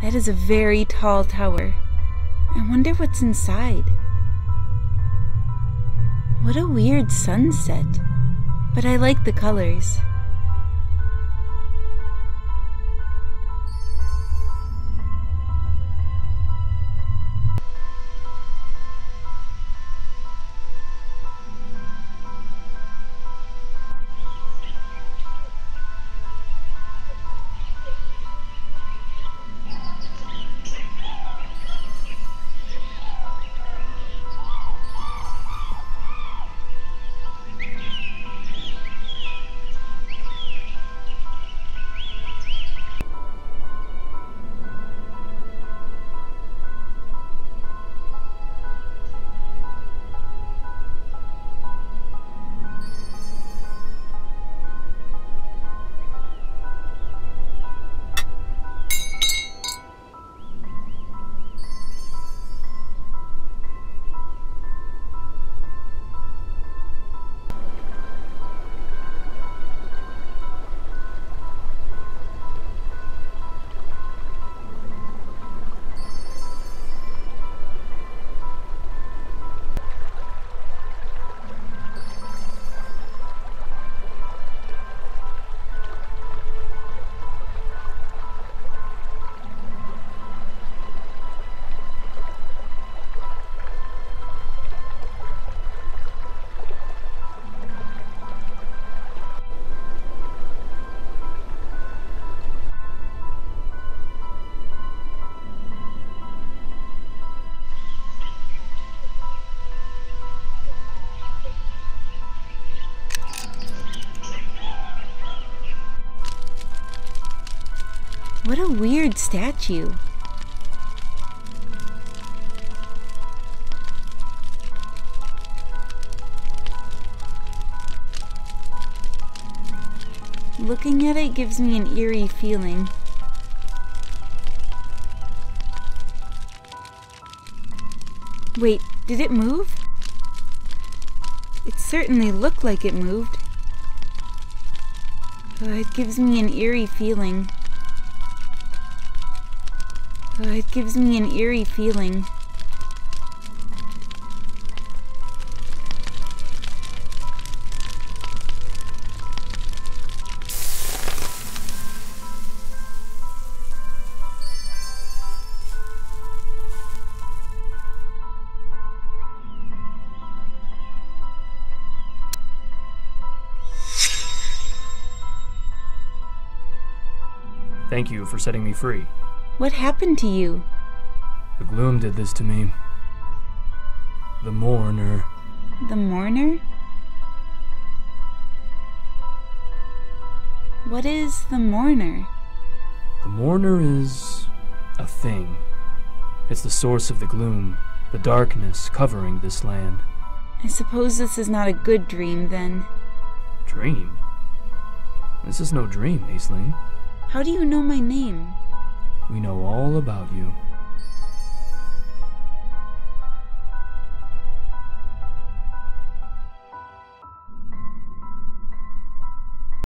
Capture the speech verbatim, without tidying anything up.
That is a very tall tower. I wonder what's inside. What a weird sunset. But I like the colors. What a weird statue. Looking at it gives me an eerie feeling. Wait, did it move? It certainly looked like it moved. Uh, it gives me an eerie feeling. Uh, it gives me an eerie feeling. Thank you for setting me free. What happened to you? The gloom did this to me. The mourner. The mourner? What is the mourner? The mourner is a thing. It's the source of the gloom, the darkness covering this land. I suppose this is not a good dream, then. Dream? This is no dream, Aisling. How do you know my name? We know all about you.